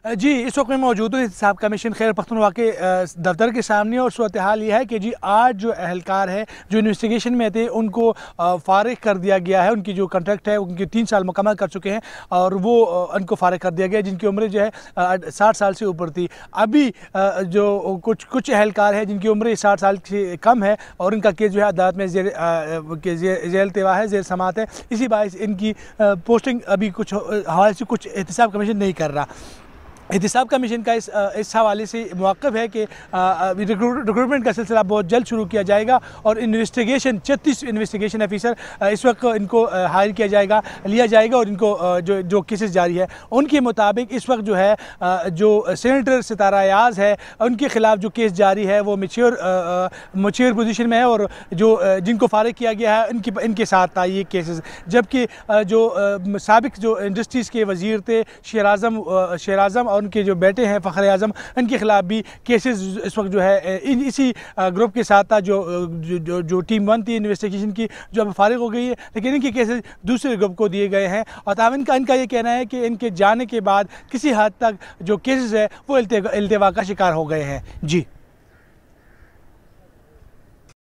जी, इस वक्त मैं मौजूद हूँ इहतसाब कमीशन खैबर पख्तूनख्वा के दफ्तर के सामने और सूरत हाल ये है कि जी आज जो अहलकार है जो इन्वेस्टिगेशन में थे उनको फ़ारिग कर दिया गया है। उनकी जो कॉन्ट्रैक्ट है उनकी 3 साल मुकम्मल कर चुके हैं और वो उनको फ़ारिग कर दिया गया, जिनकी उम्र जो है 60 साल से ऊपर थी। अभी जो कुछ अहलकार है जिनकी उम्र 60 साल से कम है और उनका केस जो है अदालत में जेल तेवा है, जेल समात है। इसी बात इनकी पोस्टिंग अभी कुछ हवाले से कुछ एहतसाब कमीशन नहीं कर रहा। एहतसाब कमीशन का इस हवाले से मौक़िफ़ है कि रिक्रूटमेंट का सिलसिला बहुत जल्द शुरू किया जाएगा और इन्वेस्टिगेशन 36 इन्वेस्टिगेशन ऑफिसर इस वक्त इनको हायर किया जाएगा, लिया जाएगा और इनको जो केसेस जारी है उनके मुताबिक इस वक्त जो है जो सेनेटर सितारा अयाज है उनके ख़िलाफ़ जो केस जारी है वो मैच्योर पोजीशन में है और जो जिनको फ़ारिग किया गया है इनके साथ था ये केसेस। जबकि जो साबिक जो इंडस्ट्रीज़ के वज़ीर थे शेर आज़म और उनके जो बेटे हैं फ़खर आज़म, इनके ख़िलाफ़ भी केसेस इस वक्त जो है इसी ग्रुप के साथ था जो टीम 1 थी इन्वेस्टिगेशन की, जो अब फारिग हो गई है, लेकिन इनके केसेस दूसरे ग्रुप को दिए गए हैं। और तब इनका ये कहना है कि इनके जाने के बाद किसी हद तक जो केसेस है वो इल्तिवा का शिकार हो गए हैं। जी।